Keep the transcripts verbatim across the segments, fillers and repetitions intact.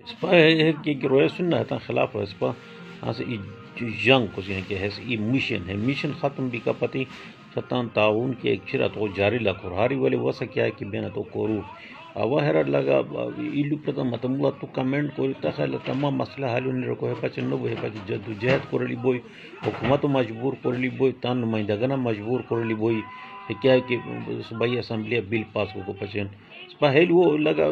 spa ہے کہ روئے سننا ہے خلاف ہے اسپا ہاں سے جنگ کو یعنی کہ ہے یہ مشن ہے مشن ختم بھی کا پتی ستان تعاون کے ایک چھرا تو جاری لکھو ہاری والے وسا کیا ہے کہ بینا تو کرو وہ ہرا لگا ایلو پتا متمولا تو کمنٹ کوئی تخیل تمام مسئلہ حل نہیں رکھو ہے پچھے نو ہے پچھے جدوجہد کرلی بوئی حکومت مجبور کرلی بوئی تان نمائندگانا مجبور کرلی بوئی کیا ہے کہ صوبائی اسمبلی بل پاس کو پچھن پہل وہ لگا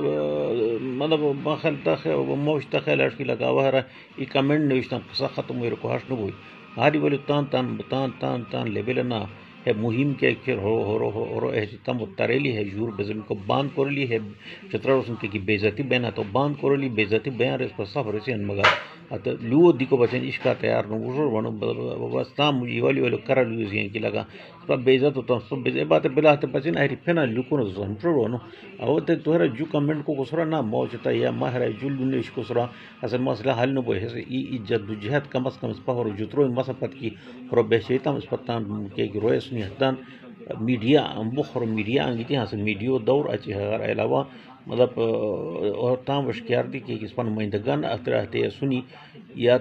مطلب مخل تخیل موش تخیل اشکی لگا وہ ہرا یہ کمنٹ نوشتان پسا ختم ہوئی رکھو ہاش نو بوئی ہاری والے تان تان تان تان تان لیبل نا ہے مہم کے پھر ہو ہو رو ہو رو تم تریلی ہے جور بزم کو باندھ کرلی ہے چترا رسن کی بےزتی بینا تو باندھ کرلی بےزتی بیان رس پر صف رسی مگا ات لو دیکھو بچن عشقا تیار نو وشور ونو بس تام یہ والی والو کرا لیوز ہیں کہ لگا سب بےزت تو سب بےزت بات بلا تے بچن ہے پھنا لکو نو سن وشور ونو او تے تو ہر جو کمنٹ کو کسرا نہ موجتا یا مہر جل نش کسرا اصل مسئلہ حل نہ بو ہے ای جدوجہد کم از کم اس پر جترو مسافت کی رو بشیتام اس پتان کے رویس نیتان میڈیا بخر میڈیا انگیتی ہاں سے میڈیا دور اچھی ہے علاوہ مطلب اور تام وشکیار دی کہ اس پر نمائندگان اطراحتے سنی یا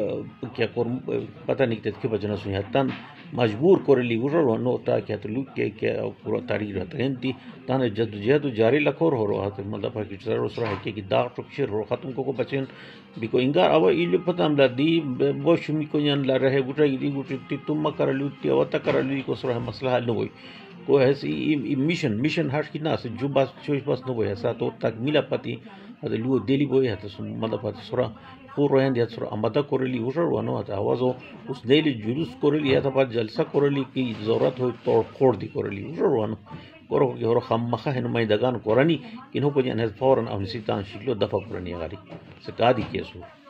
کیا پتہ نہیں کہ بچنا سنی تان مجبور کرلی وشر ونو تا کیا تو لوگ کے کیا پورا تاریخ رہتا ہے انتی تانے جدوجہد جاری لکھور ہو رہا ہے مطلب ہے کہ سر اس رہا ہے کہ داغ ٹکشیر ہو ختم کو کو بچن بیکو انگار او ایلو پتہ ہم دی بوش می کو یان لا رہے گٹا دی گٹی تم کر لوتی او تا کر لی کو سر مسئلہ حل نہ ہوئی کو ہے مشن مشن ہاش کی ناس جو بس چوش بس نہ ہوئی سا تو تک ملا پتی اد لو دلی بوئی ہے تو مطلب ہے سر پور رہن دیا سر امدا کرلی وشر ونو ہے آواز اس دلی جلوس کرلی ہے تا جلسہ کرلی کی ضرورت ہوئی توڑ پھوڑ دی کرلی وشر ونو کرو کہ اور خم مخا ہے نمائندگان قرانی کنہوں کو جان ہے فوراً ہم سیتان شکلو دفع کرنی غاری سکادی کیسو